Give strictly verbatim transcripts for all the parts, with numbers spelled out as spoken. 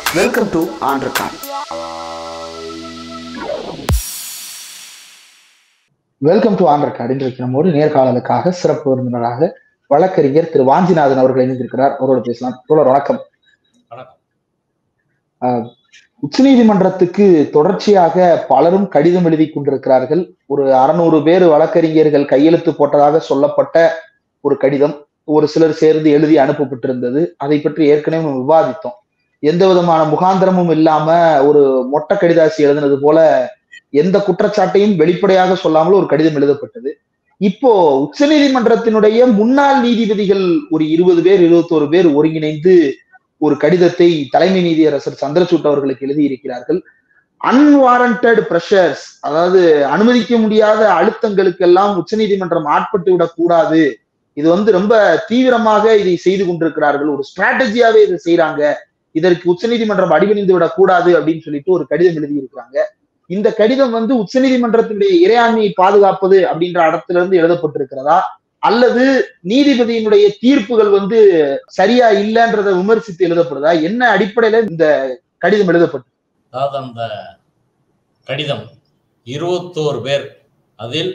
Welcome to ஆண்டர்கான். Welcome to ஆண்டர்கான். இன்றைக்கு நம்மோடு நேர்காணலுக்காக சிறப்பு விருந்தினராக வழக்கறிஞர் திரு வாஞ்சிநாதன் அவர்கள் இணைந்திருக்கிறார். அவரோடு பேசலாம். வணக்கம். உச்ச நீதிமன்றத்துக்கு தொடர்ச்சியாக பலரும் கடிதம் எழுதி கொண்டிருக்கிறார்கள். ஒரு அறுநூறு பேர் வழக்கறிஞர்கள் கையெழுத்து போட்டதாக சொல்லப்பட்ட ஒரு கடிதம் ஒரு சிலர் சேர்ந்து எழுதி அனுப்பப்பட்டிருந்தது. அதை பற்றி ஏற்கனவே நம்ம விவாதித்தோம். எந்த விதமான முகாந்திரமும் இல்லாம ஒரு மொட்டை கடிதாசி எழுதினது போல எந்த குற்றச்சாட்டையும் வெளிப்படையாக சொல்லாமல் ஒரு கடிதம் எழுதப்பட்டது. இப்போ உச்ச நீதிமன்றத்தினுடைய முன்னாள் நீதிபதிகள் ஒரு இருபது பேர் இருபத்தோரு பேர் ஒருங்கிணைந்து ஒரு கடிதத்தை தலைமை நீதியரசர் சந்திரசூட் அவர்களுக்கு எழுதியிருக்கிறார்கள். அன்வாரண்டட் பிரஷர்ஸ், அதாவது அனுமதிக்க முடியாத அழுத்தங்களுக்கெல்லாம் உச்ச நீதிமன்றம் ஆட்பட்டு விடக் கூடாது. இது வந்து ரொம்ப தீவிரமாக இதை செய்து கொண்டிருக்கிறார்கள், ஒரு ஸ்ட்ராட்டஜியாவே இதை செய்யறாங்க, இதற்கு உச்ச நீதிமன்றம் அடிபணிந்து விடக் கூடாது அப்படின்னு சொல்லிட்டு ஒரு கடிதம் எழுதி இருக்கிறாங்க. இந்த கடிதம் வந்து உச்ச நீதிமன்றத்தினுடைய இறையாண்மையை பாதுகாப்பது அப்படின்ற இடத்துல இருந்து எழுதப்பட்டிருக்கிறதா, அல்லது நீதிபதியினுடைய தீர்ப்புகள் வந்து சரியா இல்லைன்றதை விமர்சித்து எழுதப்படுதா, என்ன அடிப்படையில இந்த கடிதம் எழுதப்பட்டது? அதாவது அந்த கடிதம் இருபத்தோரு பேர், அதில்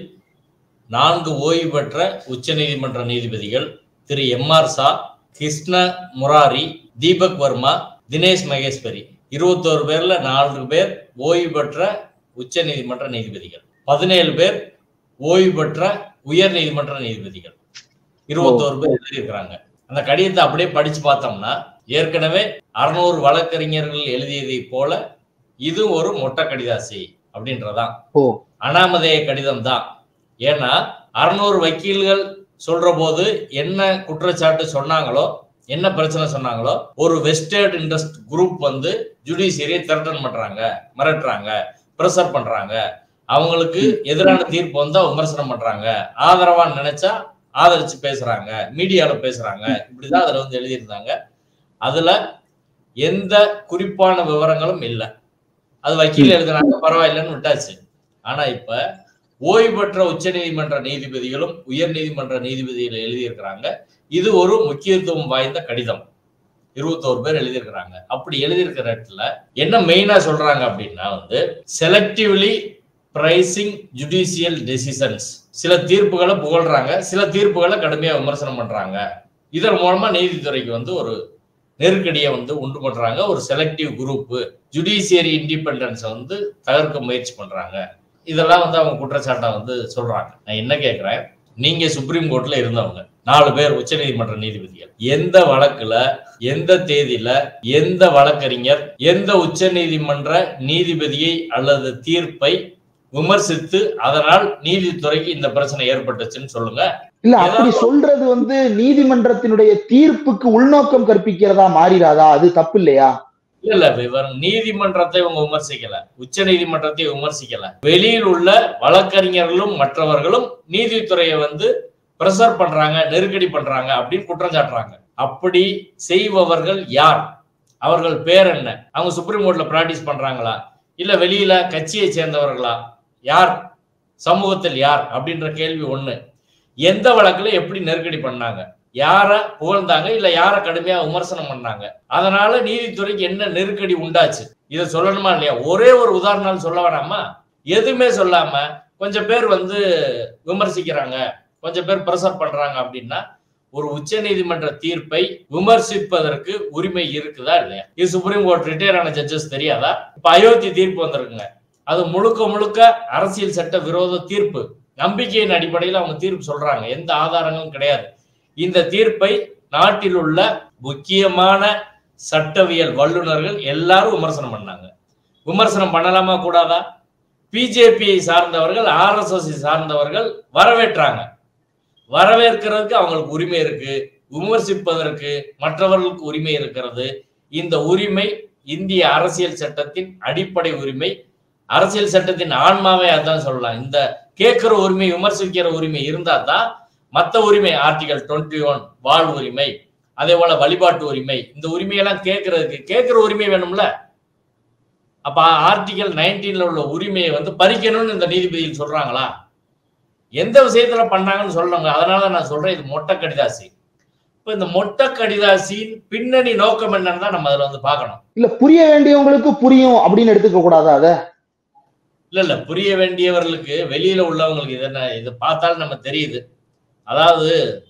நான்கு ஓய்வு பெற்ற உச்ச நீதிமன்ற நீதிபதிகள் திரு எம் ஆர் சா, கிருஷ்ண முராரி, தீபக் வர்மா, தினேஷ் மகேஸ்வரி, இருபத்தோரு பேர்ல நான்கு பேர் ஓய்வு பெற்ற உச்ச நீதிமன்ற நீதிபதிகள், பதினேழு பேர் ஓய்வு பெற்ற உயர் நீதிமன்ற நீதிபதிகள், இருபத்தோரு பேர் எழுதியிருக்கிறாங்க. அந்த கடிதத்தை அப்படியே படிச்சு பார்த்தோம்னா ஏற்கனவே அறுநூறு வழக்கறிஞர்கள் எழுதியதை போல இது ஒரு மொட்டை கடிதாசி அப்படின்றதான், அனாமதேய கடிதம் தான். ஏன்னா அறுநூறு வக்கீல்கள் சொல்ற போது என்ன குற்றச்சாட்டு சொன்னாங்களோ, என்ன பிரச்சனை சொன்னாங்களோ, ஒரு வெஸ்டர்ட் இன்ட்ரெஸ்ட் குரூப் வந்து ஜுடிஷியரியை திரட்டன் பண்றாங்க, மிரட்டுறாங்க, பிரஷர் பண்றாங்க, அவங்களுக்கு எதிரான தீர்ப்பு வந்தா விமர்சனம் பண்றாங்க, ஆதரவான்னு நினைச்சா ஆதரிச்சு பேசுறாங்க, மீடியால பேசுறாங்க, இப்படிதான் அதுல வந்து எழுதியிருந்தாங்க. அதுல எந்த குறிப்பான விவரங்களும் இல்லை. அது வக்கீல் எழுதுனாங்க, பரவாயில்லைன்னு விட்டாச்சு. ஆனா இப்ப ஓய்வு பெற்ற உச்ச நீதிமன்ற நீதிபதிகளும் உயர் நீதிமன்ற நீதிபதிகள் எழுதியிருக்கிறாங்க. இது ஒரு முக்கியத்துவம் வாய்ந்த கடிதம். இருபத்தோரு பேர் எழுதியிருக்கிறாங்க. அப்படி எழுதியிருக்கிற இடத்துல என்ன மெயினா சொல்றாங்க அப்படின்னா வந்து செலக்டிவ்லி பிரைசிங் ஜுடிஷியல் டெசிஷன்ஸ். சில தீர்ப்புகளை புகழ்றாங்க, சில தீர்ப்புகளை கடுமையா விமர்சனம் பண்றாங்க. இதன் மூலமா நீதித்துறைக்கு வந்து ஒரு நெருக்கடியை வந்து உண்டு பண்றாங்க. ஒரு செலக்டிவ் குரூப் ஜுடிஷியரி இண்டிபெண்டன்ஸை வந்து தகர்க்க முயற்சி பண்றாங்க. இதெல்லாம் வந்து அவங்க குற்றச்சாட்டை வந்து சொல்றாங்க. நான் என்ன கேட்கிறேன், நீங்க சுப்ரீம் கோர்ட்ல இருந்தவங்க நாலு பேர் உச்ச நீதிமன்ற நீதிபதிகள், எந்த வழக்குல எந்த தேதியில எந்த வழக்கறிஞர் எந்த உச்ச நீதிமன்ற நீதிபதியை அல்லது தீர்ப்பை விமர்சித்து அதனால் நீதித்துறைக்கு இந்த பிரச்சனை ஏற்பட்டுச்சுன்னு சொல்லுங்க. இல்ல, அப்படி சொல்றது வந்து நீதிமன்றத்தினுடைய தீர்ப்புக்கு உள்நோக்கம் கற்பிக்கிறதா மாறிடாதா? அது தப்பு இல்லையா? இல்ல, இவர் நீதிமன்றத்தை இவங்க விமர்சிக்கல, உச்ச நீதிமன்றத்தை விமர்சிக்கல. வெளியில் உள்ள வழக்கறிஞர்களும் மற்றவர்களும் நீதித்துறையை வந்து பிரஷர் பண்றாங்க, நெருக்கடி பண்றாங்க அப்படின்னு குற்றம் சாட்டுறாங்க. அப்படி செய்பவர்கள் யார்? அவர்கள் பேர் என்ன? அவங்க சுப்ரீம் கோர்ட்ல பிராக்டிஸ் பண்றாங்களா, இல்ல வெளியில கட்சியை சேர்ந்தவர்களா, யார், சமூகத்தில் யார் அப்படின்ற கேள்வி ஒண்ணு. எந்த வழக்குல எப்படி நெருக்கடி பண்ணாங்க, யார புகழ்ந்தாங்க, இல்ல யார கடுமையா விமர்சனம் பண்ணாங்க, அதனால நீதித்துறைக்கு என்ன நெருக்கடி உண்டாச்சு, இதை சொல்லணுமா இல்லையா? ஒரே ஒரு உதாரணம் சொல்ல வேணாமா? எதுவுமே சொல்லாம கொஞ்சம் பேர் வந்து விமர்சிக்கிறாங்க, கொஞ்சம் பேர் பிரஷர் பண்றாங்க அப்படின்னா ஒரு உச்ச நீதிமன்ற தீர்ப்பை விமர்சிப்பதற்கு உரிமை இருக்குதா இல்லையா? இது சுப்ரீம் கோர்ட் ரிட்டையர் ஆன ஜட்ஜஸ் தெரியாதா? இப்ப அயோத்தி தீர்ப்பு வந்திருக்குங்க, அது முழுக்க முழுக்க அரசியல் சட்ட விரோத தீர்ப்பு. நம்பிக்கையின் அடிப்படையில் அவங்க தீர்ப்பு சொல்றாங்க, எந்த ஆதாரங்களும் கிடையாது. இந்த தீர்ப்பை நாட்டில் உள்ள முக்கியமான சட்டவியல் வல்லுநர்கள் எல்லாரும் விமர்சனம் பண்ணாங்க. விமர்சனம் பண்ணலாமா கூடாதா? பிஜேபியை சார்ந்தவர்கள், ஆர் எஸ் எஸ் சார்ந்தவர்கள் வரவேற்றாங்க. வரவேற்கிறதுக்கு அவங்களுக்கு உரிமை இருக்கு, விமர்சிப்பதற்கு மற்றவர்களுக்கு உரிமை இருக்கிறது. இந்த உரிமை இந்திய அரசியல் சட்டத்தின் அடிப்படை உரிமை, அரசியல் சட்டத்தின் ஆன்மாவே அதான் சொல்லலாம். இந்த கேட்கிற உரிமை, விமர்சிக்கிற உரிமை இருந்தா தான் மற்ற உரிமை, ஆர்டிகல் டுவெண்ட்டி ஒன் வாழ் உரிமை, அதே போல வழிபாட்டு உரிமை, இந்த உரிமையெல்லாம் கேட்கறதுக்கு கேட்கிற உரிமை வேணும்ல. அப்ப ஆர்டிகல் நைன்டீன்ல உள்ள உரிமையை வந்து பறிக்கணும்னு இந்த நீதிபதிகள் சொல்றாங்களா? எந்த விஷயத்துல பண்ணாங்கன்னு சொல்றாங்க. அதனால நான் சொல்றேன், இது மொட்டை கடிதாசி. இப்ப இந்த மொட்டை கடிதாசியின் பின்னணி நோக்கம் என்னன்னு தான் நம்ம அதுல வந்து பார்க்கணும். இல்ல புரிய வேண்டியவங்களுக்கு புரியும் அப்படின்னு எடுத்துக்க கூடாதா அத? இல்ல இல்ல புரிய வேண்டியவர்களுக்கு வெளியில உள்ளவங்களுக்கு இது என்ன இது பார்த்தாலும் நம்ம தெரியுது. அதாவது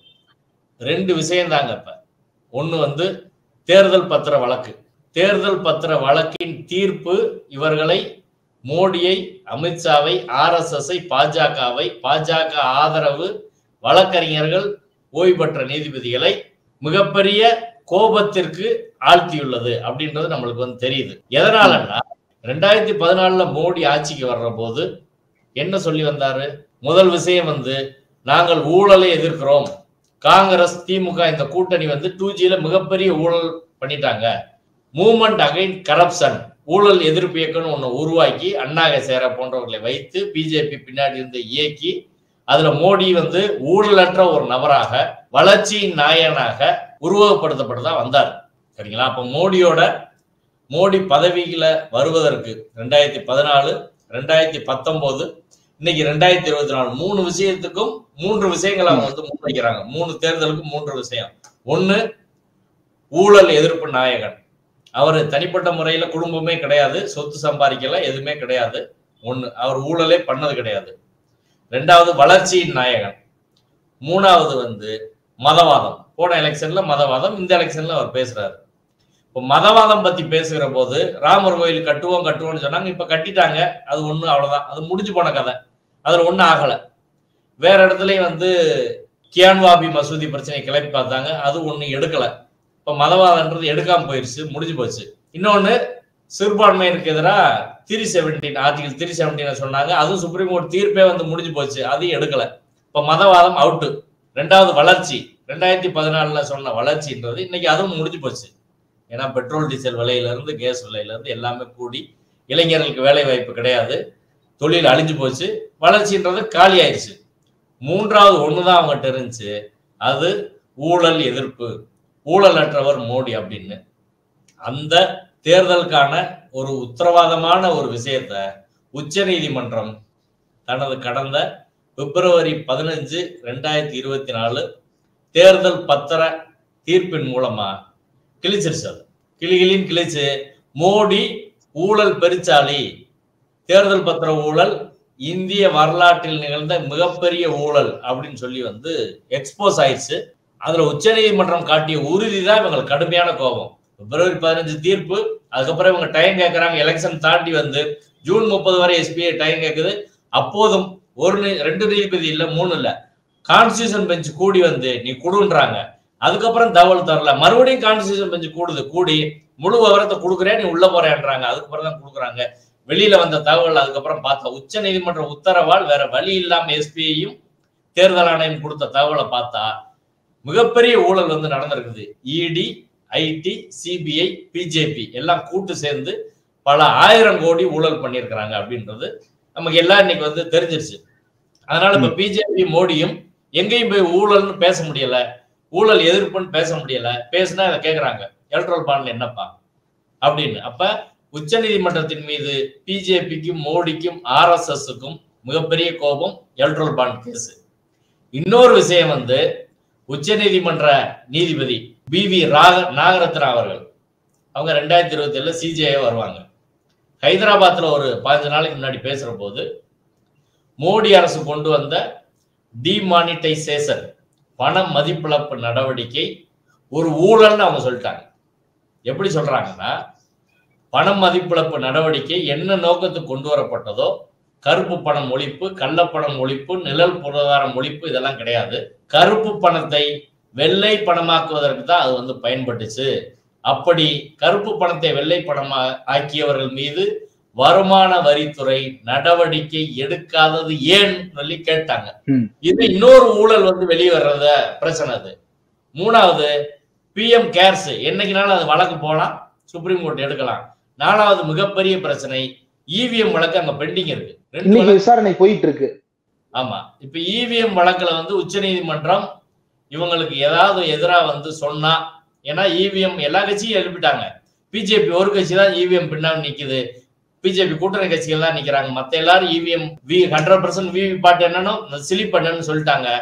ரெண்டு விஷயம் தாங்க. இப்ப ஒண்ணு வந்து தேர்தல் பத்திர வழக்கு. தேர்தல் பத்திர வழக்கின் தீர்ப்பு இவர்களை மோடியை, அமித்ஷாவை, ஆர் எஸ் எஸ், பாஜகவை, பாஜக ஆதரவு வழக்கறிஞர்கள், ஓய்வு பெற்ற நீதிபதிகளை மிகப்பெரிய கோபத்திற்கு ஆழ்த்தியுள்ளது அப்படின்றது நம்மளுக்கு வந்து தெரியுது. எதனாலன்னா ரெண்டாயிரத்தி பதினாலுல மோடி ஆட்சிக்கு வர்ற போது என்ன சொல்லி வந்தாரு? முதல் விஷயம் வந்து நாங்கள் ஊழலை எதிர்க்கிறோம். காங்கிரஸ், திமுக இந்த கூட்டணி வந்து டூ ஜில மிகப்பெரிய ஊழல் பண்ணிட்டாங்க. மூவ்மெண்ட் அகைன்ஸ்ட் கரப்ஷன், ஊழல் எதிர்ப்பு இயக்கம்னு ஒண்ணு உருவாக்கி அண்ணா ஹசாரே போன்றவர்களை வைத்து பிஜேபி பின்னாடி இருந்து இயக்கி அதுல மோடி வந்து ஊழலற்ற ஒரு நபராக, வளர்ச்சியின் நாயனாக உருவகப்படுத்தப்பட்டுதான் வந்தார். சரிங்களா? அப்ப மோடியோட மோடி பதவியில வருவதற்கு ரெண்டாயிரத்தி பதினாலு, ரெண்டாயிரத்தி பத்தொன்பது, இன்னைக்கு ரெண்டாயிரத்தி இருபத்தி நாலு மூணு விஷயத்துக்கும் மூன்று விஷயங்களை அவங்க வந்து முன்வைக்கிறாங்க. மூணு தேர்தலுக்கு மூன்று விஷயம். ஒண்ணு, ஊழல் எதிர்ப்பு நாயகன். அவர் தனிப்பட்ட முறையில குடும்பமே கிடையாது, சொத்து சம்பாதிக்கல, எதுவுமே கிடையாது. ஒண்ணு, அவர் ஊழலே பண்ணது கிடையாது. ரெண்டாவது, வளர்ச்சியின் நாயகன். மூணாவது வந்து மதவாதம். போன எலெக்ஷன்ல மதவாதம், இந்த எலெக்ஷன்ல அவர் பேசுறாரு. இப்போ மதவாதம் பத்தி பேசுகிற போது ராமர் கோயில் கட்டுவோம் கட்டுவோம்னு சொன்னாங்க. இப்ப கட்டிட்டாங்க, அது ஒண்ணு, அவ்வளவுதான். அது முடிஞ்சு போன கதை. அதுல ஒண்ணு ஆகல. வேற இடத்துலயும் வந்து கியான்வாபி மசூதி பிரச்சனை கிளப்பி பார்த்தாங்க, அது ஒண்ணு எடுக்கல. இப்ப மதவாதம்ன்றது எடுக்காம போயிருச்சு, முடிஞ்சு போச்சு. இன்னொன்னு, சிறுபான்மையினருக்கு எதிராக three seventeen article three seventeen சொன்னாங்க, அதுவும் சுப்ரீம் கோர்ட் தீர்ப்பே வந்து முடிஞ்சு போச்சு, அதையும் எடுக்கல. இப்ப மதவாதம் அவுட்டு. ரெண்டாவது வளர்ச்சி, ரெண்டாயிரத்தி பதினாலுல சொன்ன வளர்ச்சின்றது இன்னைக்கு அதுவும் முடிஞ்சு போச்சு. ஏன்னா பெட்ரோல் டீசல் விலையில இருந்து கேஸ் விலையில இருந்து எல்லாமே கூடி இளைஞர்களுக்கு வேலை வாய்ப்பு கிடையாது, தொழில் அழிஞ்சு போச்சு, வளர்ச்சின்றது காலி ஆயிடுச்சு. மூன்றாவது ஒண்ணுதான் அவங்ககிட்ட இருந்துச்சு, அது ஊழல் எதிர்ப்பு, ஊழலற்றவர் மோடி அப்படின்னு. அந்த தேர்தலுக்கான ஒரு உத்தரவாதமான ஒரு விஷயத்த உச்ச நீதிமன்றம் தனது கடந்த பிப்ரவரி பதினஞ்சு ரெண்டாயிரத்தி இருபத்தி நாலு தேர்தல் பத்திர தீர்ப்பின் மூலமா கிழிச்சிருச்சு. அது கிளிகளின் கிழிச்சு மோடி ஊழல் பெருச்சாளி, தேர்தல் பத்திர ஊழல் இந்திய வரலாற்றில் நிகழ்ந்த மிகப்பெரிய ஊழல் அப்படின்னு சொல்லி வந்து எக்ஸ்போஸ் ஆயிடுச்சு. அதுல உச்ச நீதிமன்றம் காட்டிய உறுதி தான் இவங்களுக்கு கடுமையான கோபம். பிப்ரவரி பதினஞ்சு தீர்ப்பு, அதுக்கப்புறம் இவங்க டைம் கேட்கறாங்க. எலெக்ஷன் தாண்டி வந்து ஜூன் முப்பது வரை எஸ்பிஐ டைம் கேட்குது. அப்போதும் ஒரு ரெண்டு நீதிபதி இல்ல, மூணு இல்ல, கான்ஸ்டியூஷன் பெஞ்ச் கூடி வந்து நீ கொடுன்றாங்க. அதுக்கப்புறம் தகவல் தரல, மறுபடியும் கான்ஸ்டியூஷன் பெஞ்ச் கூடுது, கூடி முழு விவரத்தை கொடுக்குறேன், நீ உள்ள போறேன்றாங்க. அதுக்கப்புறம் தான் கொடுக்குறாங்க. வெளியில வந்த தகவல் அதுக்கப்புறம் பார்த்தா உச்ச நீதிமன்ற உத்தரவால் வேற வழி இல்லாம எஸ்பிஐயும் தேர்தல் ஆணையம் கொடுத்த தகவலை பார்த்தா மிகப்பெரிய ஊழல் வந்து நடந்திருக்குது. இடி, ஐடி, சிபிஐ, பிஜேபி எல்லாம் கூட்டு சேர்ந்து பல ஆயிரம் கோடி ஊழல் பண்ணியிருக்கிறாங்க அப்படின்றது நமக்கு எல்லாம் இன்னைக்கு வந்து தெரிஞ்சிருச்சு. அதனால இப்ப பிஜேபி மோடியும் எங்கேயும் போய் ஊழல்னு பேச முடியல, ஊழல் எதிர்ப்புன்னு பேச முடியல. பேசுனா இதை கேட்கறாங்க, எலக்ட்ரல் பாண்ட்ல என்னப்பா அப்படின்னு. அப்ப உச்ச நீதிமன்றத்தின் மீது பிஜேபிக்கும் மோடிக்கும் ஆர் எஸ் எஸ்க்கும் மிகப்பெரிய கோபம், எலக்ட்ரல் பாண்ட் கேஸ். இன்னொரு விஷயம் வந்து உச்ச நீதிமன்ற நீதிபதி பி வி நாகரத்னா அவர்கள், அவங்க ரெண்டாயிரத்தி இருபத்தி ஏழுல சிஜே வருவாங்க. ஹைதராபாத்ல ஒரு பதினஞ்சு நாளைக்கு முன்னாடி பேசுற போது மோடி அரசு கொண்டு வந்த டிமானிட்டைசேஷன், பண மதிப்பிழப்பு நடவடிக்கை ஒரு ஊழல்னு அவங்க சொல்லிட்டாங்க. எப்படி சொல்றாங்கன்னா, பணம் மதிப்பிழப்பு நடவடிக்கை என்ன நோக்கத்துக்கு கொண்டு வரப்பட்டதோ, கருப்பு பணம் ஒழிப்பு, கள்ளப்பணம் ஒழிப்பு, நிழல் பொருளாதாரம் ஒழிப்பு, இதெல்லாம் கிடையாது. கருப்பு பணத்தை வெள்ளை பணமாக்குவதற்கு தான் அது வந்து பயன்பட்டுச்சு. அப்படி கருப்பு பணத்தை வெள்ளை பணமா ஆக்கியவர்கள் மீது வருமான வரித்துறை நடவடிக்கை எடுக்காதது ஏன் சொல்லி கேட்டாங்க. இது இன்னொரு ஊழல் வந்து வெளியே வர்றத பிரச்சனை. அது மூணாவது, பி எம் கேர்ஸ் என்னைக்குனாலும் அது வழக்கு போலாம், சுப்ரீம் கோர்ட் எடுக்கலாம். நாலாவது மிகப்பெரிய பிரச்சனை, இவிஎம் வழக்கு அங்க பெண்டிங் இருக்கு, ரெண்டு விசாரணை போயிட்டு இருக்கு. ஆமா, இப்ப இவிஎம் வழக்குல வந்து உச்ச நீதிமன்றம் இவங்களுக்கு ஏதாவது எதிரா வந்து சொன்னா, ஏன்னா இவிஎம் எல்லா கட்சியும் எழுப்பிட்டாங்க, பிஜேபி ஒரு கட்சி தான் இவிஎம் பின்னாடி நிக்குது, பிஜேபி கூட்டணி கட்சிகள் தான் நிக்கிறாங்க, மத்த எல்லாரும் EVM V hundred percent VVPAT என்னன்னு சிலிப் பண்ணு சொல்லிட்டாங்க.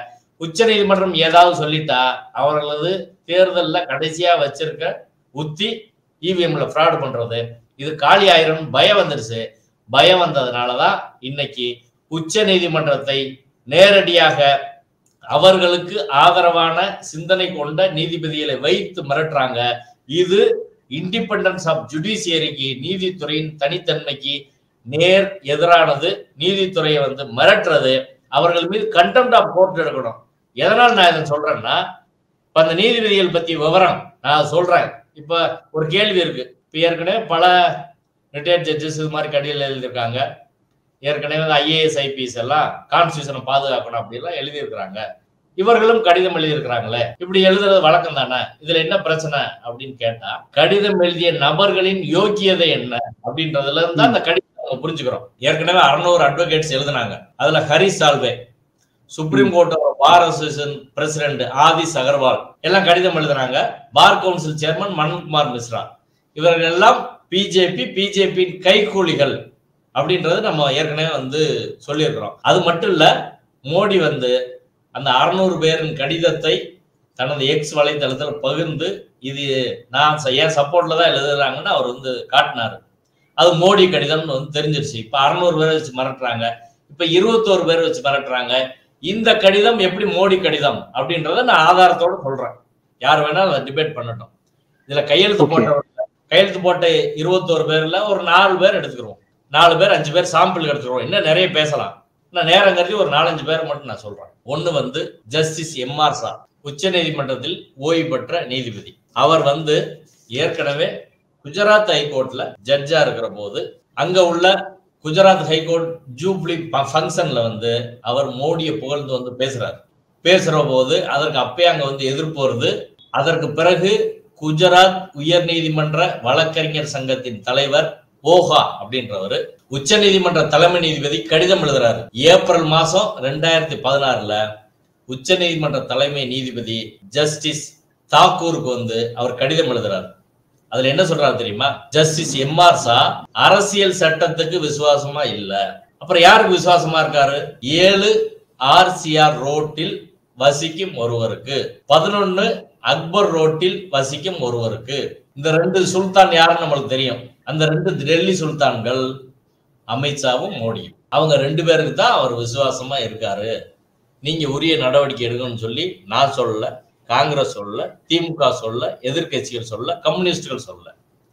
உச்ச நீதிமன்றம் ஏதாவது சொல்லிட்டா அவர்களது தேர்தல்ல கடைசியா வச்சிருக்க உத்தி இவிஎம்ல ஃப்ராட் பண்றது, இது காலி ஆயிரம் பயம் வந்துருச்சு. பயம் வந்ததுனாலதான் இன்னைக்கு உச்ச நீதிமன்றத்தை நேரடியாக அவர்களுக்கு ஆதரவான சிந்தனை கொண்ட நீதிபதிகளை வைத்து மிரட்டுறாங்க. இது இண்டிபெண்டன்ஸ் ஆஃப் ஜுடிஷியரிக்கு, நீதித்துறையின் தனித்தன்மைக்கு நேர் எதிரானது. நீதித்துறையை வந்து மிரட்டுறது, அவர்கள் மீது கண்டெம்ட் ஆஃப் கோர்ட் எடுக்கணும். எதனால் நான் இதை சொல்றேன்னா, இப்ப அந்த நீதிபதிகள் பத்தி விவரம் நான் சொல்றேன். இப்ப ஒரு கேள்வி இருக்கு. இப்ப ஏற்கனவே பல ரிட்டையர்ட் ஜட்ஜஸ் இது மாதிரி கடிதம் எழுதியிருக்காங்க. ஏற்கனவே ஐஏஎஸ் ஐபிஎஸ் எல்லாம் கான்ஸ்டியூஷனை பாதுகாக்கணும் அப்படிலாம் எழுதியிருக்கிறாங்க. இவர்களும் கடிதம் எழுதியிருக்கிறாங்களே, இப்படி எழுதுறது வழக்கம் தானே, இதுல என்ன பிரச்சனை அப்படின்னு கேட்டா, கடிதம் எழுதிய நபர்களின் யோக்கியதை என்ன அப்படின்றதுல இருந்தா அந்த கடிதம் நம்ம புரிஞ்சுக்கிறோம். ஏற்கனவே அறுநூறு அட்வொகேட்ஸ் எழுதினாங்க. அதுல Harish Salve, supreme court bar association president Aadish Agarwal எல்லாம் கடிதம் எழுதுறாங்க. பார் கவுன்சில் சேர்மன் மனோன்குமார் மிஸ்ரா, இவர்கள் எல்லாம் பிஜேபி பிஜேபியின் கைகூலிகள் அப்படின்றது நம்ம ஏற்கனவே வந்து சொல்லியிருக்கிறோம். அது மட்டும் இல்ல, மோடி வந்து அந்த அறுநூறு பேரின் கடிதத்தை தனது எக்ஸ் வலைதளத்தில் பகிர்ந்து, இது நான் ஏன் சப்போர்ட்ல தான் எழுதுறாங்கன்னு அவர் வந்து காட்டினாரு. அது மோடி கடிதம்னு வந்து தெரிஞ்சிருச்சு. இப்ப அறுநூறு பேரை வச்சு மிரட்டுறாங்க, இப்ப இருபத்தோரு பேரை வச்சு மிரட்டுறாங்க. இந்த கடிதம் எப்படி மோடி கடிதம் அப்படின்றத நான் ஆதாரத்தோட சொல்றேன். யார் வேணா அதை டிபேட் பண்ணட்டும். இதுல கையெழுத்து போட்ட கையெழுத்து போட்ட இருபத்தோரு பேர்ல ஒரு நாலு பேர் எடுத்துக்கிறோம், நாலு பேர் அஞ்சு பேர் சாம்பிள் எடுத்துக்கிறோம். இன்னும் நிறைய பேசலாம், நான் நேரம் கருதி ஒரு நாலஞ்சு பேர் மட்டும் நான் சொல்றேன். ஒண்ணு வந்து ஜஸ்டிஸ் எம் ஆர் ஷா, உச்ச நீதிமன்றத்தில் ஓய்வு பெற்ற நீதிபதி. அவர் வந்து ஏற்கனவே குஜராத் ஹைகோர்ட்ல ஜட்ஜா இருக்கிற போது அங்க உள்ள குஜராத் ஹைகோர்ட் ஜூப்ளி ஃபங்க்ஷன்ல வந்து அவர் மோடியை புகழ்ந்து வந்து பேசுறாரு. பேசுற போது அதற்கு அப்பயே அங்க வந்து எதிர்ப்பு வருது. அதற்கு பிறகு குஜராத் உயர் நீதிமன்ற வழக்கறிஞர் சங்கத்தின் தலைவர் ஓஹா அப்படின்றவர் உச்ச நீதிமன்ற தலைமை நீதிபதி கடிதம் எழுதுறாரு. ஏப்ரல் மாசம் ரெண்டாயிரத்தி பதினாறுல உச்ச நீதிமன்ற தலைமை நீதிபதி ஜஸ்டிஸ் தாக்கூருக்கு வந்து அவர் கடிதம் எழுதுறாரு. அதுல என்ன சொல்றாரு தெரியுமா? ஜஸ்டிஸ் எம் ஆர் ஷா அரசியல் சட்டத்துக்கு விசுவாசமா இல்ல. அப்புறம் யாருக்கு விசுவாசமா இருக்காரு? ஏழு ஆர்சிஆர் ரோட்டில் வசிக்கும் ஒருவருக்கு, பதினொன்னு அக்பர் ரோட்டில் வசிக்கும் ஒருவருக்கு. இந்த ரெண்டு சுல்தான் யாருன்னு நம்மளுக்கு தெரியும். அந்த ரெண்டு டெல்லி சுல்தான்கள் அமித்ஷாவும் மோடியும், அவங்க ரெண்டு பேருக்கு தான் அவர் விசுவாசமா இருக்காரு. நீங்க உரிய நடவடிக்கை எடுக்கணும்னு சொல்லி நான் சொல்லல, காங்கிரஸ் சொல்லல, திமுக சொல்லல, எதிர்கட்சிகள் சொல்லல, கம்யூனிஸ்டுகள் சொல்லல.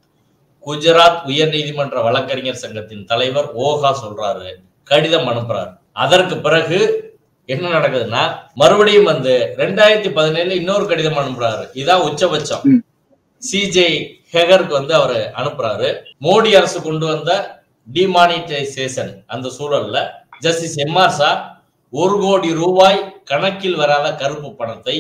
குஜராத் உயர் நீதிமன்ற வழக்கறிஞர் சங்கத்தின் தலைவர் ஓஹா சொல்றாரு, கடிதம் அனுப்புறாரு. அதற்கு பிறகு என்ன நடக்குதுன்னா, மறுபடியும் வந்து ரெண்டாயிரத்தி பதினேழுல இன்னொரு கடிதம் அனுப்புறாரு. இதான் உச்சபட்சம். சிஜே ஹெகருக்கு வந்து அவர் அனுப்புறாரு. மோடி அரசு கொண்டு வந்த டிமானிட்டைசேஷன் அந்த சூழல்ல ஜஸ்டிஸ் எம் ஆர் ஷா ஒரு கோடி ரூபாய் கணக்கில் வராத கருப்பு பணத்தை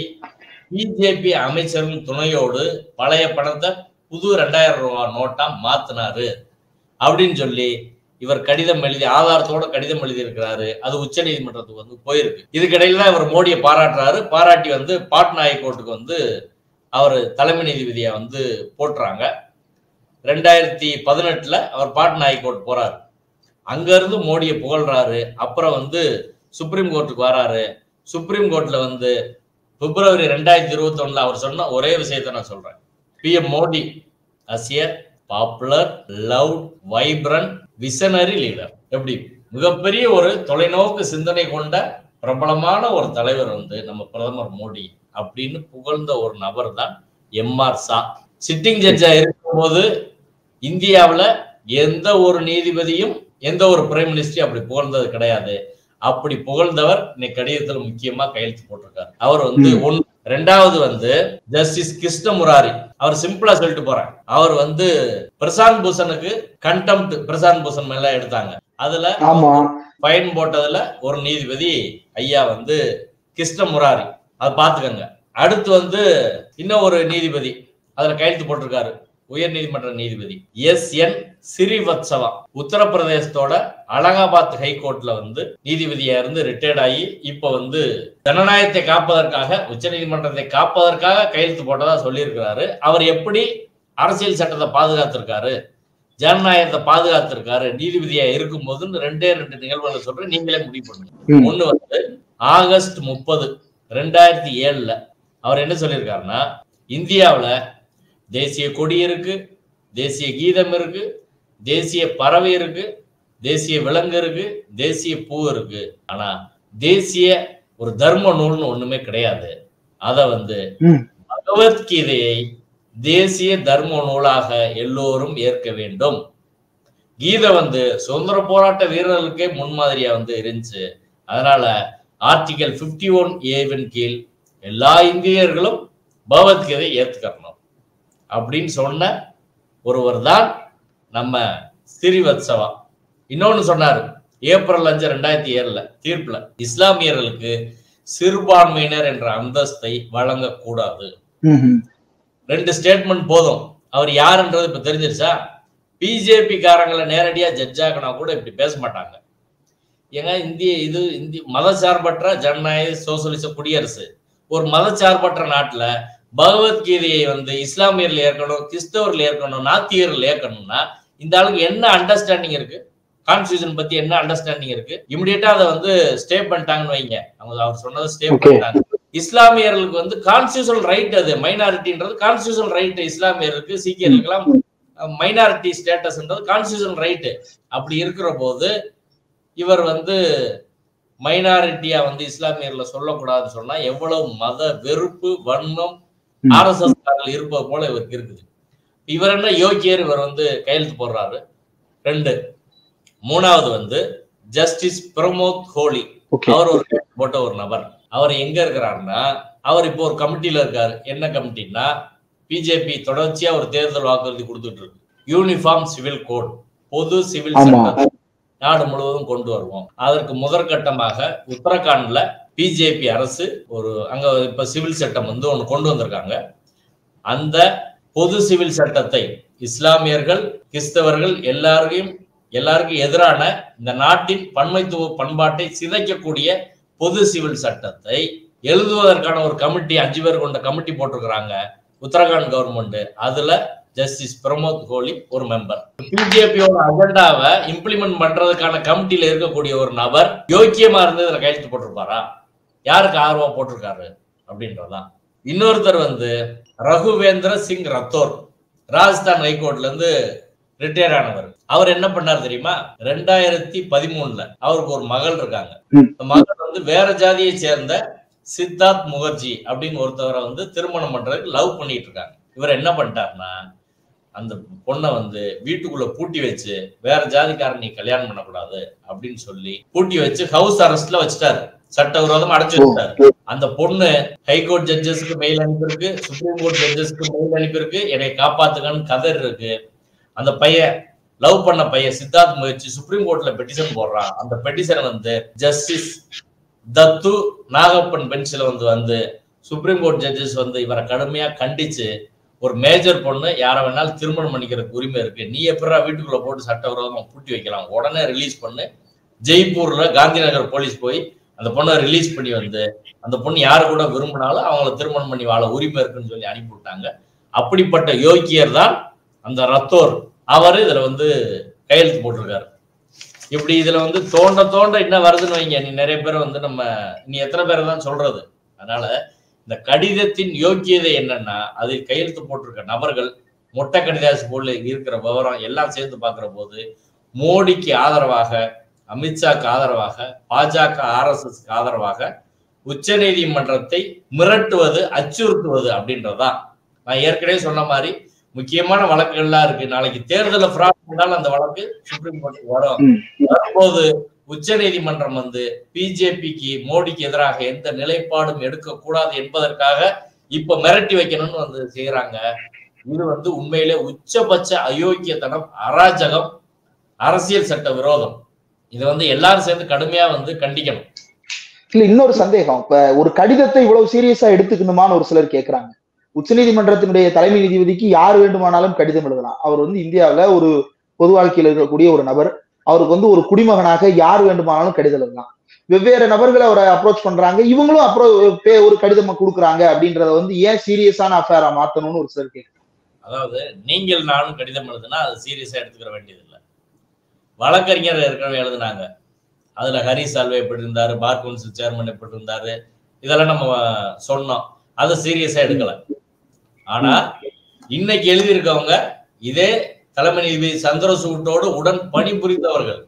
பிஜேபி அமைச்சர்கள் துணையோடு பழைய பணத்தை புது ரெண்டாயிரம் ரூபாய் நோட்டா மாத்தினாரு அப்படின்னு சொல்லி இவர் கடிதம் எழுதி ஆதாரத்தோட கடிதம் எழுதி இருக்கிறாரு. அது உச்ச நீதிமன்றத்துக்கு வந்து போயிருக்கு. இதுக்கிடையில தான் இவர் மோடியை பாராட்டுறாரு. பாராட்டி வந்து பாட்னா ஹைகோர்ட்டுக்கு வந்து அவர் தலைமை நீதிபதியா வந்து போட்டுறாங்க. ரெண்டாயிரத்தி பதினெட்டுல அவர் பாட்னா ஹைகோர்ட் போறாரு. அங்க இருந்து மோடியை புகழ்றாரு. அப்புறம் வந்து சுப்ரீம் கோர்ட்டுக்கு வராரு. சுப்ரீம் கோர்ட்ல வந்து பிப்ரவரி ரெண்டாயிரத்தி இருபத்தி ஒண்ணுல அவர் சொன்ன ஒரே விஷயத்த நான் சொல்றேன். P M Modi as a popular, loud, vibrant, visionary leader. எப்படி மிகப்பெரிய ஒரு தொலைநோக்கு சிந்தனை கொண்ட பிரபலமான ஒரு தலைவர் வந்து நம்ம பிரதமர் மோடி அப்படின்னு புகழ்ந்த ஒரு நபர் தான் எம் ஆர் ஷா. சிட்டிங் ஜட்ஜா இருக்கும் போது இந்தியாவில் எந்த ஒரு நீதிபதியும் எந்த ஒரு பிரைம் மினிஸ்டரையும் அப்படி புகழ்ந்தது கிடையாது. அப்படி புகழ்ந்தவர் இன்னைக்கு கடிதத்தில் முக்கியமா கையெழுத்து போட்டிருக்காரு. அவர் வந்து ஒன்னு. ரெண்டாவது வந்து ஜஸ்டிஸ் கிருஷ்ண முராரி, அவர் சிம்பிளா சொல்லிட்டு போறேன். அவர் வந்து பிரசாந்த் பூஷனுக்கு கண்டெம்ட் பிரசாந்த் பூஷன் மேல எடுத்தாங்க. அதுல ஃபைன் போட்டதுல ஒரு நீதிபதி ஐயா வந்து கிருஷ்ண முராரி, அதை பாத்துக்கங்க. அடுத்து வந்து இன்னும் ஒரு நீதிபதி அதுல கையெழுத்து போட்டிருக்காரு, உயர் நீதிமன்ற நீதிபதி எஸ் என் ஸ்ரீவத்சவா. உத்தரப்பிரதேசத்தோட அலகாபாத் ஹைகோர்ட்ல வந்து நீதிபதியா இருந்து ரிட்டையர்ட் ஆகி இப்ப வந்து ஜனநாயகத்தை காப்பதற்காக, உச்ச நீதிமன்றத்தை காப்பதற்காக கையெழுத்து போட்டதா சொல்லியிருக்கிறாரு. அவர் எப்படி அரசியல் சட்டத்தை பாதுகாத்திருக்காரு, ஜனநாயகத்தை பாதுகாத்திருக்காரு நீதிபதியா இருக்கும் போதுன்னு ரெண்டே ரெண்டு நிகழ்வுகளை சொல்றேன், நீங்களே முடிவு பண்ணுங்க. ஒண்ணு வந்து ஆகஸ்ட் முப்பது ரெண்டாயிரத்தி ஏழுல அவர் என்ன சொல்லியிருக்காருன்னா, இந்தியாவில் தேசிய கொடி இருக்கு, தேசிய கீதம் இருக்கு, தேசிய பறவை இருக்கு, தேசிய விலங்கு இருக்கு, தேசிய பூ இருக்கு. ஆனா தேசிய ஒரு தர்ம நூல்னு ஒண்ணுமே கிடையாது. அத வந்து பகவத்கீதையை தேசிய தர்ம நூலாக எல்லோரும் ஏற்க வேண்டும். கீதை வந்து சுதந்திர போராட்ட வீரர்களுக்கே முன்மாதிரியா வந்து இருந்துச்சு. அதனால ஆர்டிகல் பிப்டி ஒன் ஏவின் கீழ் எல்லா இந்தியர்களும் பகவத்கீதை ஏத்துக்கணும் அப்படின்னு சொன்ன ஒருவர் தான் நம்ம ஸ்ரீவத்சவா. இன்னொன்னு சொன்னாரு, ஏப்ரல் அஞ்சு ரெண்டாயிரத்தி ஏழுல தீர்ப்புல இஸ்லாமியர்களுக்கு சிறுபான்மையினர் என்ற அந்தஸ்தை வழங்கக்கூடாது. ரெண்டு ஸ்டேட்மெண்ட் போதும். அவர் யாருன்றது இப்ப தெரிஞ்சிருச்சா? பிஜேபி காரங்களை நேரடியா ஜட்ஜ் ஆகினா கூட இப்படி பேச மாட்டாங்க. ஏங்க, இந்திய இது இந்திய மதசார்பற்ற ஜனநாயக சோசியலிச குடியரசு. ஒரு மதசார்பற்ற நாட்டுல பகவத்கீதையை வந்து இஸ்லாமியர்கள் ஏற்கணும், கிறிஸ்தவர்கள் ஏற்கணும், நாத்திகர்கள் ஏற்கணும்னா இந்த ஆளுக்கு என்ன அண்டர்ஸ்டாண்டிங் இருக்கு? கான்ஸ்டியூஷன் பத்தி என்ன அண்டர்ஸ்டாண்டிங் இருக்கு? இமிடியேட்டா அதை வந்து ஸ்டே பண்ணிட்டாங்கன்னு வைங்க. அவங்க அவர் சொன்னதை ஸ்டே பண்ணிட்டாங்க. இஸ்லாமியர்களுக்கு வந்து கான்ஸ்டியூஷனல் ரைட், அது மைனாரிட்டின்றது கான்ஸ்டியூஷனல் ரைட். இஸ்லாமியர்களுக்கு சீக்கியர்களுக்கெல்லாம் மைனாரிட்டி ஸ்டேட்டஸ்ன்றது கான்ஸ்டியூஷனல் ரைட். அப்படி இருக்கிற போது இவர் வந்து மைனாரிட்டியா வந்து இஸ்லாமியர்ல சொல்லக்கூடாதுன்னு சொன்னா எவ்வளவு மத வெறுப்பு, வன்மம் ஆர்எஸ்எஸ் காரர்கள் இருப்பது போல இவருக்கு இருக்குது. இவர் என்ன யோக்கியர், இவர் வந்து கையெழுத்து போடுறாரு. ரெண்டு மூணாவது வந்து ஜஸ்டிஸ் பிரமோத் ஹோலி, அவர் ஒரு போட்ட ஒரு நபர். அவர் எங்க இருக்கிறாருன்னா, அவர் இப்போ ஒரு கமிட்டியில இருக்காரு. என்ன கமிட்டின்னா, பிஜேபி தொடர்ச்சியா ஒரு தேர்தல் வாக்குறுதி கொடுத்துட்டு இருக்கு. யூனிஃபார்ம் சிவில் கோட், பொது சிவில் சட்டம் நாடு முழுவதும் கொண்டு வருவோம். அதற்கு முதற்கட்டமாக உத்தரகாண்ட்ல பிஜேபி அரசு ஒரு அங்க இப்ப சிவில் சட்டம் வந்து ஒண்ணு கொண்டு வந்திருக்காங்க. அந்த பொது சிவில் சட்டத்தை இஸ்லாமியர்கள், கிறிஸ்தவர்கள் எல்லாரையும் எல்லாருக்கும் எதிரான இந்த நாட்டின் பன்மைத்துவ பண்பாட்டை சிதைக்கக்கூடிய பொது சிவில் சட்டத்தை எழுதுவதற்கான ஒரு கமிட்டி, அஞ்சு பேர் கொண்ட கமிட்டி போட்டிருக்கிறாங்க உத்தரகாண்ட் கவர்மெண்ட். அதுல ஜஸ்டிஸ் பிரமோத் ஹோலி ஒரு மெம்பர். பிஜேபியோட அஜெண்டாவை இம்ப்ளிமெண்ட் பண்றதுக்கான கமிட்டியில இருக்கக்கூடிய ஒரு நபர் யோக்கியமா இருந்து இதுல கையெழுத்து போட்டிருப்பாரா? யாருக்கு ஆர்வம் போட்டிருக்காரு அப்படின்றதான். இன்னொருத்தர் வந்து ரகுவேந்திர சிங் ரத்தோர், ராஜஸ்தான் ஹைகோர்ட்ல இருந்து ரிட்டையர் ஆனவர். அவர் என்ன பண்ணாரு தெரியுமா? ரெண்டாயிரத்தி பதிமூணுல அவருக்கு ஒரு மகள் இருக்காங்க. மகள் வந்து வேற ஜாதியை சேர்ந்த சித்தார்த் முகர்ஜி அப்படின்னு ஒருத்தவரை வந்து திருமணம் பண்றதுக்கு லவ் பண்ணிட்டு இருக்காங்க. இவர் என்ன பண்ணிட்டாருன்னா, அந்த பொண்ணை வந்து வீட்டுக்குள்ள பூட்டி வச்சு வேற ஜாதிக்காரன் நீ கல்யாணம் பண்ணக்கூடாது அப்படின்னு சொல்லி பூட்டி வச்சு ஹவுஸ் அரெஸ்ட்ல வச்சுட்டாரு. சட்டவிரோதம் அடைச்சு வச்சுட்டாரு. அந்த பொண்ணு ஹைகோர்ட் ஜட்ஜஸ்க்கு மெயில் அனுப்பியிருக்கு, சுப்ரீம் கோர்ட் ஜட்ஜஸ்க்கு மெயில் அனுப்பியிருக்கு, என்னை காப்பாத்துக்கன்னு கதர் இருக்கு. அந்த பையன், லவ் பண்ண பையன் சித்தார்த் முயற்சி சுப்ரீம் கோர்ட்ல பெட்டிஷன் போடுறான். அந்த பெட்டிஷன் வந்து ஜஸ்டிஸ் தத்து நாகப்பன் பெஞ்சில வந்து வந்து சுப்ரீம் கோர்ட் ஜட்ஜஸ் வந்து இவரை கடுமையா கண்டிச்சு, ஒரு மேஜர் பொண்ணு யாரை வேணாலும் திருமணம் பண்ணிக்கிறதுக்கு உரிமை இருக்கு, நீ எப்படா வீட்டுக்குள்ள போட்டு சட்டவிரோதமா பூட்டி வைக்கலாம், உடனே ரிலீஸ் பண்ணு. ஜெய்ப்பூர்ல காந்தி நகர் போலீஸ் போய் அந்த பொண்ணை ரிலீஸ் பண்ணி வந்து அந்த பொண்ணு யாரு கூட விரும்பினாலும் அவங்களை திருமணம் பண்ணி வாழ உரிமை இருக்குன்னு சொல்லி அனுப்பி விட்டாங்க. அப்படிப்பட்ட யோக்கியர் தான் அந்த ரத்தோர். அவரு இதுல வந்து கையெழுத்து போட்டிருக்காரு. இப்படி இதுல வந்து தோண்ட தோண்ட என்ன வருதுன்னு வைங்க, நீ நிறைய பேர் வந்து நம்ம நீ எத்தனை பேரை தான் சொல்றது. அதனால இந்த கடிதத்தின் யோக்கியதை என்னன்னா, அதில் கையெழுத்து போட்டிருக்க நபர்கள் மொட்டை கடிதாசு போல இருக்கிற விவரம் எல்லாம் சேர்ந்து பார்க்கிற போது மோடிக்கு ஆதரவாக, அமித்ஷாக்கு ஆதரவாக, பாஜக ஆர்எஸ்எஸ்க்கு ஆதரவாக உச்ச நீதிமன்றத்தை மிரட்டுவது, அச்சுறுத்துவது அப்படின்றதுதான். நான் ஏற்கனவே சொன்ன மாதிரி முக்கியமான வழக்குகள்லாம் இருக்கு. நாளைக்கு தேர்தலில் ஃப்ராட் பண்ணாலும் அந்த வழக்கு சுப்ரீம் கோர்ட்டுக்கு வரும். வரும்போது உச்ச நீதிமன்றம் வந்து பிஜேபிக்கு, மோடிக்கு எதிராக எந்த நிலைப்பாடும் எடுக்கக்கூடாது என்பதற்காக இப்ப மிரட்டி வைக்கணும்னு வந்து செய்யறாங்க. இது வந்து உண்மையிலே உச்சபட்ச அயோக்கியத்தனம், அராஜகம், அரசியல் சட்ட விரோதம். இதை வந்து எல்லாரும் சேர்ந்து கடுமையா வந்து கண்டிக்கணும். இல்ல, இன்னொரு சந்தேகம், இப்ப ஒரு கடிதத்தை இவ்வளவு சீரியஸா எடுத்துக்கணுமான்னு ஒரு சிலர் கேட்கிறாங்க. உச்ச நீதிமன்றத்தினுடைய தலைமை நீதிபதிக்கு யார் வேண்டுமானாலும் கடிதம் எழுதலாம். அவர் வந்து இந்தியாவில ஒரு பொது வாழ்க்கையில் இருக்கக்கூடிய ஒரு நபர். அவருக்கு வந்து ஒரு குடிமகனாக யார் வேண்டுமானாலும் கடிதம் எழுதலாம். வெவ்வேறு நபர்களை அவரை அப்ரோச் பண்றாங்க, இவங்களும் அப்ரோ ஒரு கடிதம் கொடுக்குறாங்க. அப்படின்றத வந்து ஏன் சீரியஸான அஃபேரா மாத்தணும்னு ஒரு சிலர் கேட்கிறாங்க. அதாவது நீங்கள் நானும் கடிதம் எழுதுனா அது சீரியஸா எடுத்துக்கிற வேண்டியது இல்லை. வழக்கறிஞர் ஏற்கனவே எழுதுனாங்க. அதுல ஹரி சால்வே எப்படி இருந்தாரு, பார் கவுன்சில் சேர்மன் எப்படி இருந்தாரு, இதெல்லாம் நம்ம சொன்னோம், அதை சீரியஸா எடுக்கல. ஆனா இன்னைக்கு எழுதியிருக்கவங்க இதே தலைமை நீதிபதி சந்திரசூட்டோடு உடன் பணிபுரிந்தவர்கள்.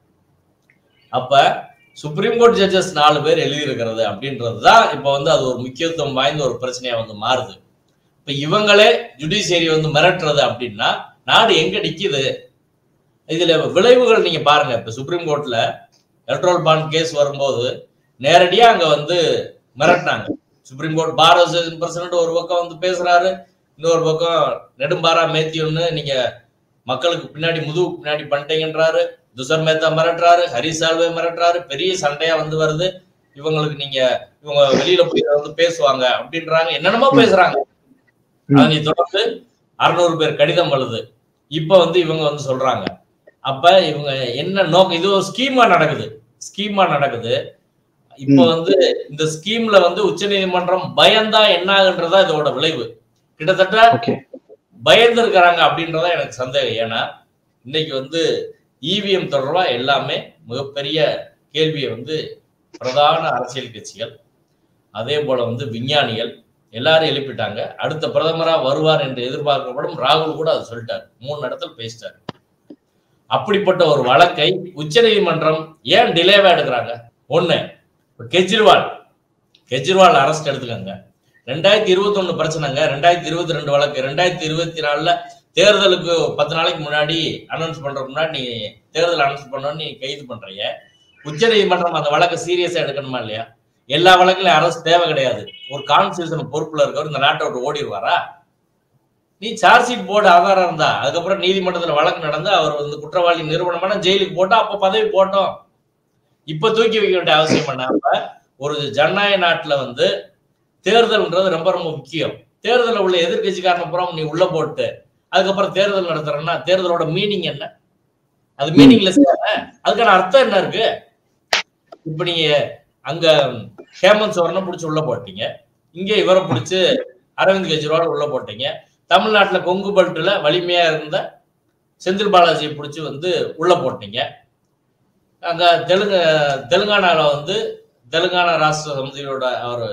அப்ப சுப்ரீம் கோர்ட் ஜட்ஜஸ் நாலு பேர் எழுதியிருக்கிறது அப்படின்றதுதான் இப்ப வந்து அது ஒரு முக்கியத்துவம் வாய்ந்த ஒரு பிரச்சனையா வந்து மாறுது. இப்ப இவங்களே ஜுடிஷியரி வந்து மிரட்டுறது அப்படின்னா நாடு எங்க நிக்குது? இதுல விளைவுகள் நீங்க பாருங்க. இப்ப சுப்ரீம் கோர்ட்ல எலக்ட்ரல் பாண்ட் கேஸ் வரும்போது நேரடியா அங்க வந்து மிரட்டினாங்க. Supreme court bar association president ஒரு பக்கம் வந்து பேசுறாரு, இன்னொரு பக்கம் நெடும்பாரா மேத்யூன்னு நீங்க மக்களுக்கு பின்னாடி முதுகு பின்னாடி பண்ணிட்டீங்கன்றாரு, துஷர் மேத்தா மிரட்டுறாரு, ஹரிஷ் சால்வே மிரட்டுறாரு, பெரிய சண்டையா வந்து வருது. இவங்களுக்கு நீங்க இவங்க வெளியில போய் வந்து பேசுவாங்க அப்படின்றாங்க, என்னென்னமோ பேசுறாங்க. அதை தொடர்ந்து அறுநூறு பேர் கடிதம் வருது. இப்ப வந்து இவங்க வந்து சொல்றாங்க. அப்ப இவங்க என்ன நோக்கம்? இது ஒரு ஸ்கீமா நடக்குது, ஸ்கீமா நடக்குது. இப்ப வந்து இந்த ஸ்கீம்ல வந்து உச்ச நீதிமன்றம் பயந்தா என்ன ஆகுன்றதா இதோட விளைவு. கிட்டத்தட்ட பயந்து இருக்கிறாங்க அப்படின்றதா எனக்கு சந்தேகம். ஏன்னா இன்னைக்கு வந்து இவிஎம் தொடர்பா எல்லாமே மிகப்பெரிய கேள்வியை வந்து பிரதான அரசியல் கட்சிகள் அதே போல வந்து விஞ்ஞானிகள் எல்லாரும் எழுப்பிட்டாங்க. அடுத்த பிரதமரா வருவார் என்று எதிர்பார்க்கப்படும் ராகுல் கூட அதை சொல்லிட்டாரு, மூணு இடத்துல பேசிட்டாரு. அப்படிப்பட்ட ஒரு வழக்கை உச்ச நீதிமன்றம் ஏன் டிலேவா எடுக்கிறாங்க? ஒண்ணு, கெஜ்ரிவால் கெஜ்ரிவால் அரஸ்ட் எடுத்துக்கங்க. ரெண்டாயிரத்தி இருபத்தி ஒண்ணு பிரச்சனைங்க, ரெண்டாயிரத்தி இருபத்தி ரெண்டு வழக்கு. ரெண்டாயிரத்தி இருபத்தி நாலுல தேர்தலுக்கு பத்து நாளைக்கு முன்னாடி அனௌன்ஸ் பண்றதுக்கு முன்னாடி நீ தேர்தல் அனௌன்ஸ் பண்ணணும்னு நீ கைது பண்றீங்க. உச்ச நீதிமன்றம் அந்த வழக்கை சீரியஸா எடுக்கணுமா இல்லையா? எல்லா வழக்குலையும் அரசு தேவை கிடையாது. ஒரு கான்ஸ்டியூஷன் பொறுப்புல இருக்கவர் இந்த நாட்டை விட்டு ஓடிடுவாரா? நீ சார்ஜ் ஷீட் போர்டு ஆதாரம் இருந்தா அதுக்கப்புறம் நீதிமன்றத்துல வழக்கு நடந்து அவர் வந்து குற்றவாளி நிறுவனமான ஜெயிலுக்கு போட்டா அப்ப பதவி போட்டோம். இப்ப தூக்கி வைக்க வேண்டிய அவசியம் பண்ணாம ஒரு ஜனநாயக நாட்டுல வந்து தேர்தல்ன்றது ரொம்ப ரொம்ப முக்கியம். தேர்தலில் உள்ள எதிர்கட்சிக்காரன புறம் நீ உள்ள போட்டு அதுக்கப்புறம் தேர்தல் நடத்துறேன்னா தேர்தலோட மீனிங் என்ன? அது மீனிங்லெஸ் தானே. அதுக்கான அர்த்தம் என்ன இருக்கு? இப்ப நீங்க அங்க ஹேமந்த் சோரனை பிடிச்சி உள்ள போட்டீங்க, இங்க இவரை பிடிச்சு அரவிந்த் கெஜ்ரிவால் உள்ள போட்டீங்க. தமிழ்நாட்டுல கொங்கு பெல்ட்ல வலிமையா இருந்த செந்தில் பாலாஜியை பிடிச்சி வந்து உள்ள போட்டீங்க. அங்க தெலுங்கு தெலுங்கானால வந்து தெலுங்கானா ராஷ்டிர சமிதியோட அவர்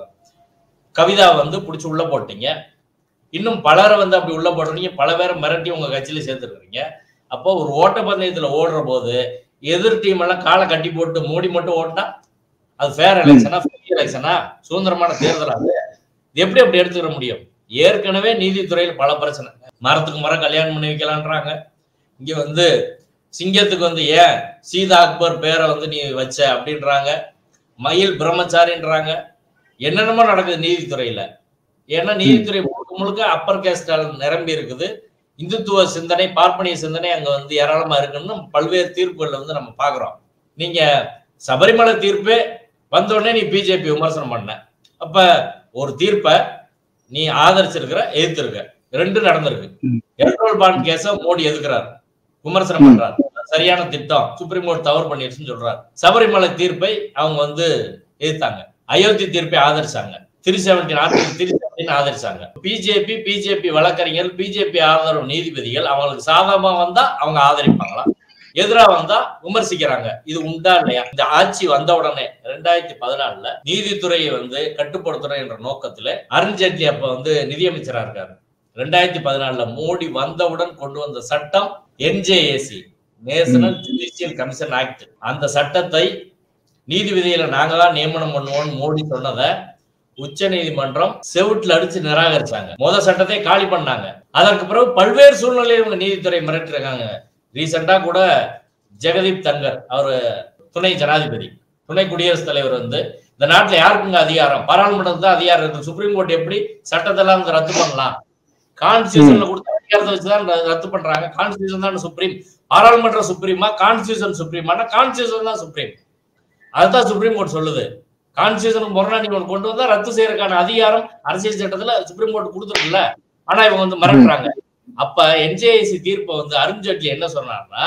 கவிதா வந்து பிடிச்சி உள்ள போட்டீங்க. இன்னும் பலரை வந்து அப்படி உள்ள போடுறீங்க, பல பேரை மிரட்டி உங்க கட்சியில சேர்த்துருக்கீங்க. அப்போ ஒரு ஓட்டப்பந்தயத்துல ஓடுற போது எதிர் டீம் எல்லாம் காலை கட்டி போட்டு மோடி மட்டும் ஓட்டினா அது ஃபேர் எலெக்ஷனா, ஃப்ரீ எலெக்ஷனா, சுதந்திரமான தேர்தல்? அது எப்படி அப்படி எடுத்துக்கிற முடியும்? ஏற்கனவே நீதித்துறையில் பல பிரச்சனை. மரத்துக்கு மரம் கல்யாணம் பண்ணி வைக்கலான்றாங்க. இங்க வந்து சிங்கத்துக்கு வந்து ஏன் சீதா அக்பர் பேரை வந்து நீ வச்ச அப்படின்றாங்க, மயில் பிரம்மச்சாரின்றாங்க. என்னென்னமோ நடக்குது நீதித்துறையில. ஏன்னா நீதித்துறை முழுக்க முழுக்க அப்பர் கேஸ்டால் நிரம்பி இருக்குது. இந்துத்துவ சிந்தனை, பார்ப்பனிய சிந்தனை அங்க வந்து ஏராளமா இருக்குன்னு பல்வேறு தீர்ப்புகள்ல வந்து நம்ம பாக்குறோம். நீங்க சபரிமலை தீர்ப்பே வந்த உடனே நீ பிஜேபி விமர்சனம் பண்ண. அப்ப ஒரு தீர்ப்பை நீ ஆதரிச்சிருக்கிற, எதிர்த்திருக்க, ரெண்டு நடந்திருக்கு. எலக்ட்ரல் பாண்ட் கேஸ மோடி எதிர்க்கிறார், விமர்சனம் பண்றாரு, சரியான திட்டம், சுப்ரீம் கோர்ட் தவறு பண்ணிருச்சுன்னு சொல்றாரு. சபரிமலை தீர்ப்பை அவங்க வந்து எதிர்த்தாங்க, அயோத்தி தீர்ப்பை ஆதரிச்சாங்க, three seventeen article three seventeen ஆதரிச்சாங்க. பிஜேபி பிஜேபி வழக்கறிஞர், பிஜேபி ஆதரவு நீதிபதிகள் அவங்களுக்கு சாதகமா வந்தா அவங்க ஆதரிப்பாங்களா, எதிரா வந்தா விமர்சிக்கிறாங்க. இது உண்டா இல்லையா? இந்த ஆட்சி வந்த உடனே ரெண்டாயிரத்தி பதினாலுல நீதித்துறையை வந்து கட்டுப்படுத்துறோம் என்ற நோக்கத்துல அருண்ஜேட்லி அப்ப வந்து நிதியமைச்சரா இருக்காரு. ரெண்டாயிரத்தி பதினாலுல மோடி வந்தவுடன் கொண்டு வந்த சட்டம் NJAC, national judicial commission act. அந்த சட்டத்தை நீதிபதியில நாங்க தான் நியமனம் பண்ணுவோம்னு மோடி சொன்னதை உச்ச நீதிமன்றம் செவுட்டுல அடிச்சு நிராகரிச்சாங்க. முத சட்டத்தை காலி பண்ணாங்க. அதற்கு பிறகு பல்வேறு சூழ்நிலையில் இவங்க நீதித்துறை மிரட்டிருக்காங்க. ரீசெண்டா கூட ஜெகதீப் தங்கர், அவரு துணை ஜனாதிபதி, துணை குடியரசுத் தலைவர் வந்து இந்த நாட்டுல யாருக்குங்க அதிகாரம்? பாராளுமன்றத்துக்கு தான் அதிகாரம் இருக்கு. சுப்ரீம் கோர்ட் எப்படி சட்டத்தெல்லாம் ரத்து பண்ணலாம்? கான்ஸ்டியூஷன்ல கொடுத்த அதிகாரத்தை வச்சுதான் ரத்து பண்றாங்க. கான்ஸ்டியூஷன் தான் சுப்ரீம். பாராளுமன்றம் சுப்ரீமா, கான்ஸ்டியூஷன் சுப்ரீமானா கான்ஸ்டியூஷன் தான் சுப்ரீம். அதுதான் சுப்ரீம் கோர்ட் சொல்லுது. கான்ஸ்டியூஷனுக்கு முரணா நீங்க கொண்டு வந்தா ரத்து செய்யறதுக்கான அதிகாரம் அரசியல் சட்டத்துல சுப்ரீம் கோர்ட் கொடுத்துருக்குல்ல. ஆனா இவங்க வந்து மிரட்டுறாங்க. அப்ப என்ஜேஏசி தீர்ப்பை வந்து அருண்ஜேட்லி என்ன சொன்னார்னா,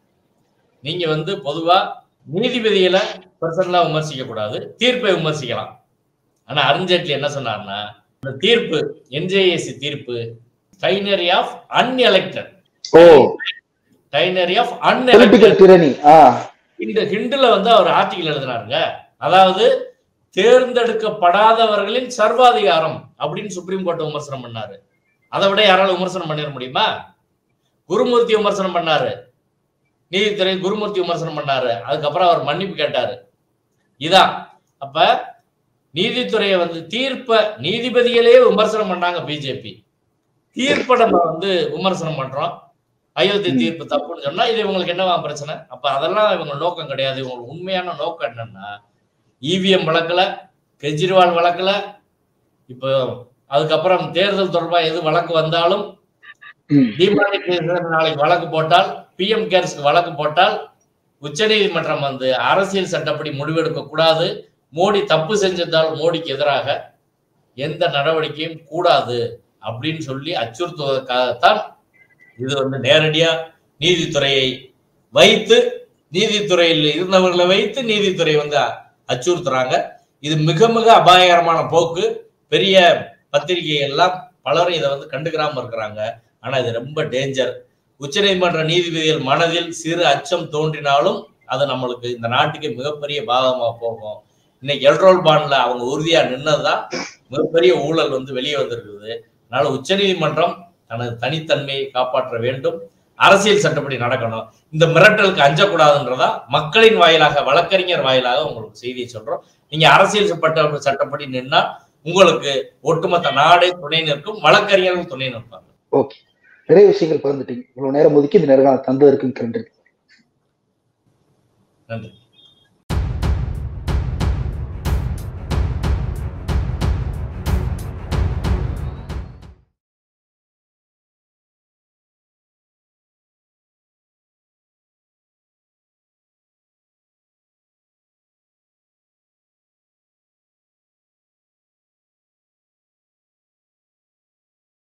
நீங்க வந்து பொதுவா நீதிபதிகளை பர்சனலா விமர்சிக்க கூடாது, தீர்ப்பை விமர்சிக்கலாம். ஆனா அருண்ஜேட்லி என்ன சொன்னார்னா, இந்த தீர்ப்பு என்ஜேஏசி தீர்ப்பு டைனரி ஆஃப் அன்எலெக்டட், டைனரி ஆஃப் அன்எலெக்டட். இந்த ஹிண்டுல வந்து அவர் ஆர்டிகல் எழுதினாருங்க. அதாவது தேர்ந்தெடுக்கப்படாதவர்களின் சர்வாதிகாரம் அப்படின்னு சுப்ரீம் கோர்ட் விமர்சனம் பண்ணாரு. அதை விட யாராலும் விமர்சனம் பண்ணிட முடியுமா? குருமூர்த்தி விமர்சனம் பண்ணாரு, நீதித்துறை குருமூர்த்தி விமர்சனம் பண்ணாரு. அதுக்கப்புறம் அவர் மன்னிப்பு கேட்டாரு. இதான் அப்ப நீதித்துறையை வந்து தீர்ப்ப நீதிபதிகளே விமர்சனம் பண்ணாங்க பிஜேபி. தீர்ப்பை நம்ம வந்து விமர்சனம் பண்றோம். அயோத்தி தீர்ப்பு தப்புன்னு சொன்னா இது இவங்களுக்கு என்னவா பிரச்சனை? அப்ப அதெல்லாம் இவங்க நோக்கம் கிடையாது. இவங்களுக்கு உண்மையான நோக்கம் என்னன்னா, இவிஎம் வழக்குல, கெஜ்ரிவால் வழக்குல, இப்போ அதுக்கப்புறம் தேர்தல் தொடர்பா எது வழக்கு வந்தாலும், டிமானிட்டைசேஷன் நாளைக்கு வழக்கு போட்டால், பிஎம் கேர்ஸ்க்கு வழக்கு போட்டால், உச்ச நீதிமன்றம் வந்து அரசியல் சட்டப்படி முடிவெடுக்க கூடாது, மோடி தப்பு செஞ்சிருந்தால் மோடிக்கு எதிராக எந்த நடவடிக்கையும் கூடாது அப்படின்னு சொல்லி அச்சுறுத்துவதற்காகத்தான் இது வந்து நேரடியா நீதித்துறையை வைத்து, நீதித்துறையில் இருந்தவர்களை வைத்து நீதித்துறை வந்து அச்சுறுத்துறாங்க. இது மிக மிக அபாயகரமான போக்கு. பெரிய பத்திரிகை எல்லாம் பலரும் இதை வந்து கண்டுக்கிறாம இருக்கிறாங்க. ஆனா இது ரொம்ப டேஞ்சர். உச்ச நீதிமன்ற நீதிபதிகள் மனதில் சிறு அச்சம் தோன்றினாலும் அது நம்மளுக்கு இந்த நாட்டுக்கு மிகப்பெரிய பாதகமா போகும். இன்னைக்கு எல்ட்ரோல் பாண்ட்ல அவங்க உறுதியா நின்னதுதான் மிகப்பெரிய ஊழல் வந்து வெளியே வந்திருக்குது. அதனால உச்ச நீதிமன்றம் தனது தனித்தன்மையை காப்பாற்ற வேண்டும். அரசியல் சட்டப்படி நடக்கணும். இந்த மிரட்டலுக்கு அஞ்சக்கூடாதுன்றதா மக்களின் வாயிலாக, வழக்கறிஞர் வாயிலாக உங்களுக்கு செய்தியை சொல்றோம். நீங்க அரசியல் சட்ட சட்டப்படி நின்னா உங்களுக்கு ஒட்டுமொத்த நாடே துணை நிற்கும், வழக்கறிஞர்கள் துணை நிற்பாங்க. ஓகே, நிறைய விஷயங்கள் பகிர்ந்துட்டீங்க. இவ்வளவு நேரம் ஒதுக்கி இந்த நேரம் தந்ததற்கு நன்றி. நன்றி.